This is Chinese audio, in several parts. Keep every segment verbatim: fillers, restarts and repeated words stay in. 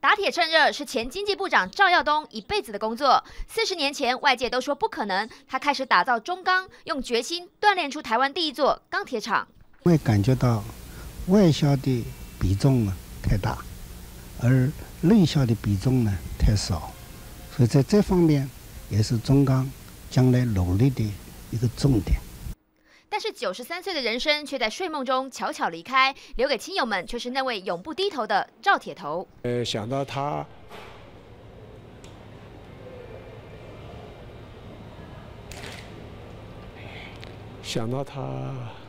打铁趁热是前经济部长赵耀东一辈子的工作。四十年前，外界都说不可能，他开始打造中钢，用决心锻炼出台湾第一座钢铁厂。 会感觉到外销的比重呢太大，而内销的比重呢太少，所以在这方面也是中钢将来努力的一个重点。 但是九十三岁的人生却在睡梦中悄悄离开，留给亲友们却是那位永不低头的赵铁头。 呃，想到他，想到他，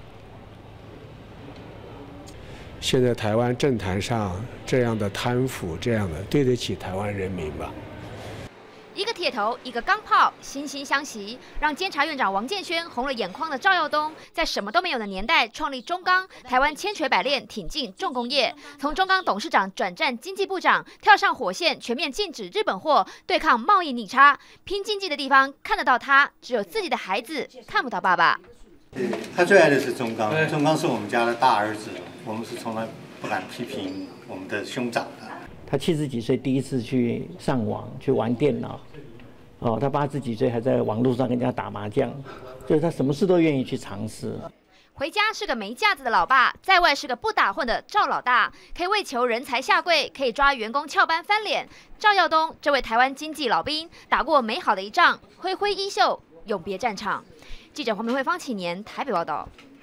现在台湾政坛上这样的贪腐，这样的对得起台湾人民吧？ 一个铁头，一个钢炮，惺惺相惜，让监察院长王建煊红了眼眶的赵耀东，在什么都没有的年代创立中钢，台湾千锤百炼，挺进重工业。从中钢董事长转战经济部长，跳上火线，全面禁止日本货，对抗贸易逆差。拼经济的地方看得到他，只有自己的孩子看不到爸爸。 他最爱的是中钢，中钢是我们家的大儿子，我们是从来不敢批评我们的兄长的。 他七十几岁第一次去上网去玩电脑，哦，他八十几岁还在网络上跟人家打麻将，就是他什么事都愿意去尝试。 回家是个没架子的老爸，在外是个不打混的赵老大，可以为求人才下跪，可以抓员工翘班翻脸。赵耀东这位台湾经济老兵，打过美好的一仗，挥挥衣袖，永别战场。记者黄明慧、方启年台北报道。